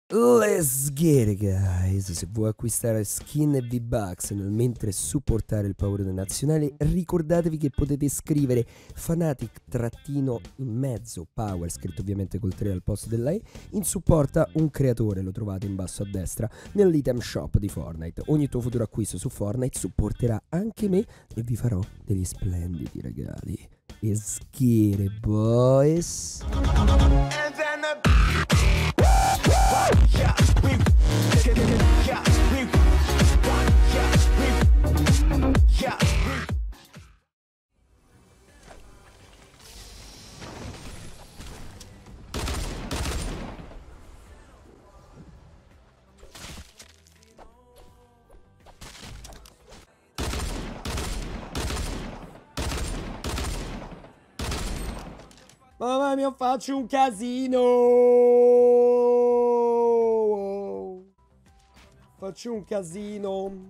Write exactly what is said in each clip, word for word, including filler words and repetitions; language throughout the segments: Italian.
Let's get it guys, se vuoi acquistare skin e V-Bucks nel mentre supportare il Power nazionale, ricordatevi che potete scrivere Fnatic trattino in mezzo Power, scritto ovviamente col tre al posto della E, in supporta un creatore, lo trovate in basso a destra nell'item shop di Fortnite. Ogni tuo futuro acquisto su Fortnite supporterà anche me e vi farò degli splendidi regali. Let's get it boys. Mamma mia, faccio un casino! Faccio un casino.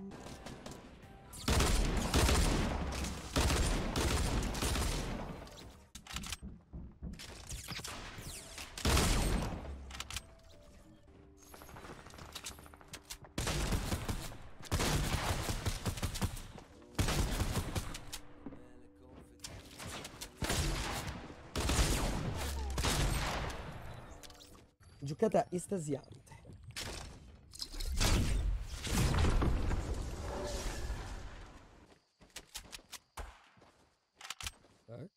Giocata estasiante. Eh?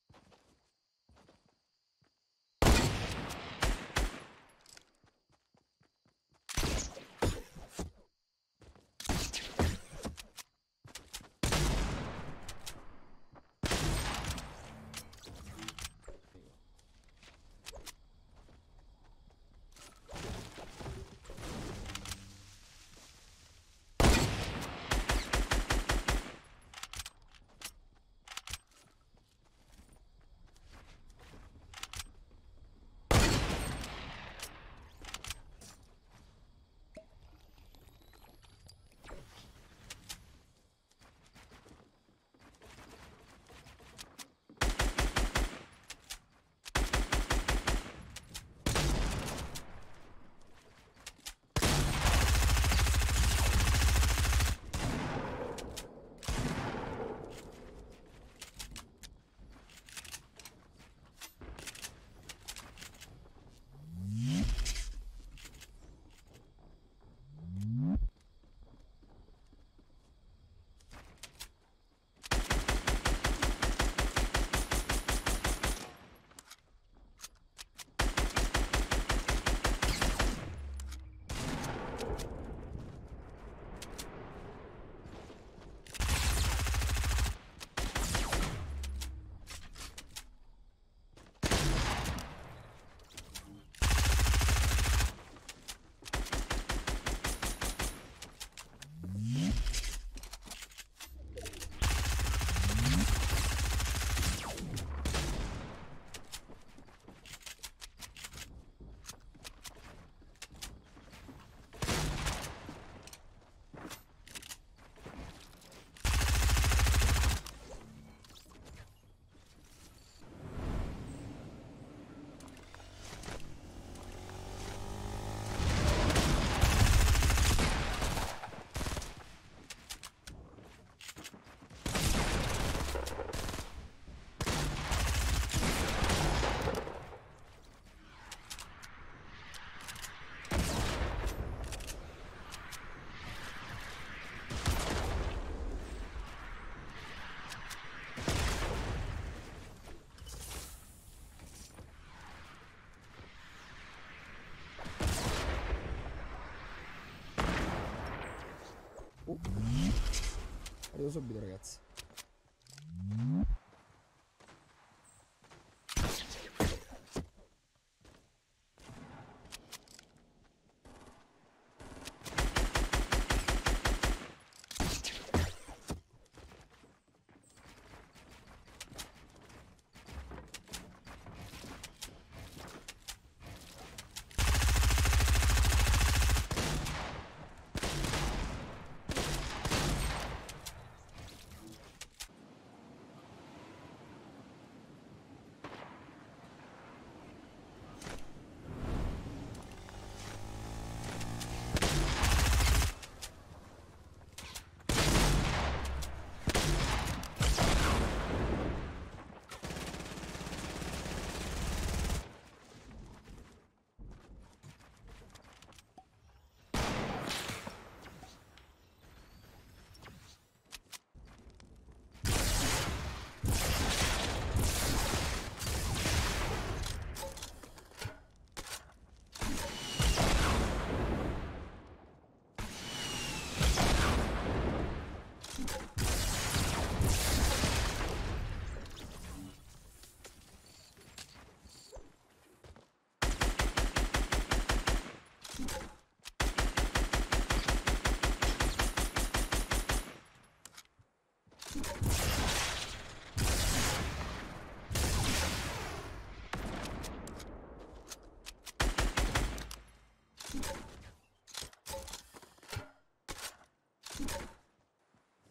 Uh. Arrivo subito, ragazzi.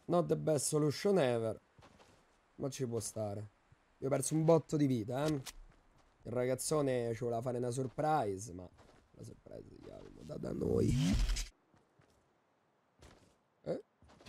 Not the best solution ever. Ma ci può stare. Io ho perso un botto di vita, eh. Il ragazzone ci voleva fare una surprise, ma la surprise gliel'abbiamo data da noi. Eh?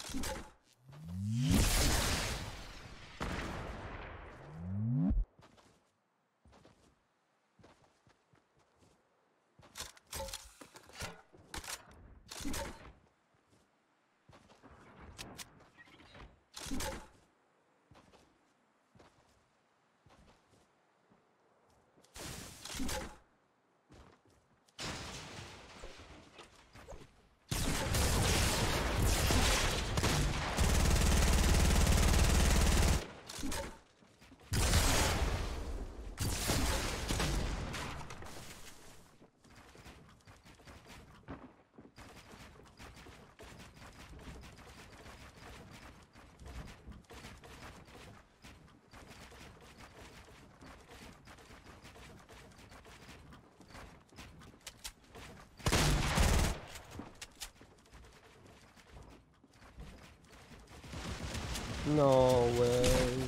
No way.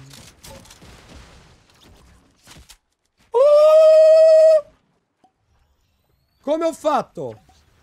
Oh! Come ho fatto?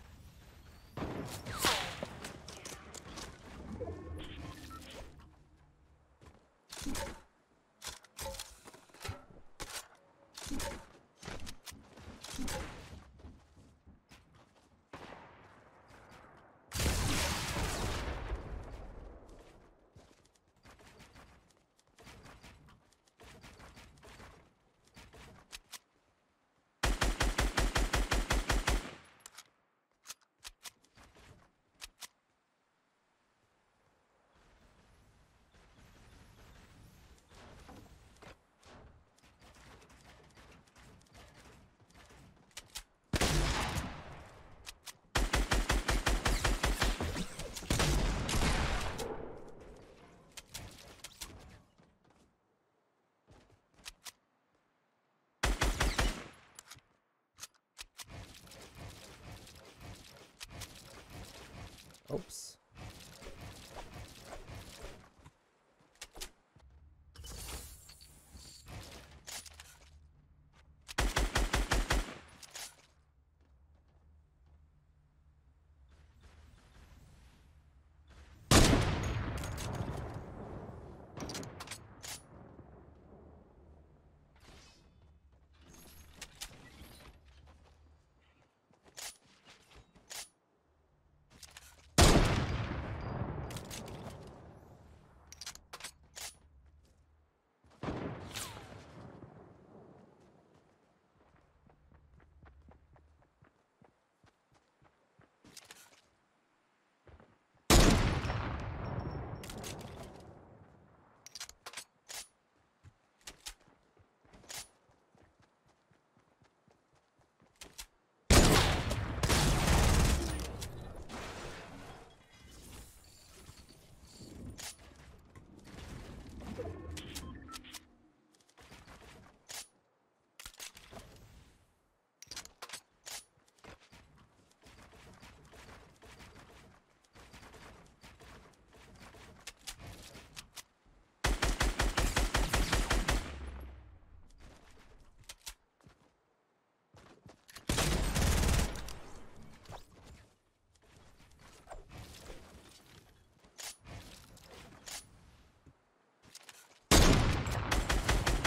Oops.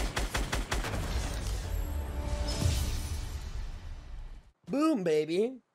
Boom, baby.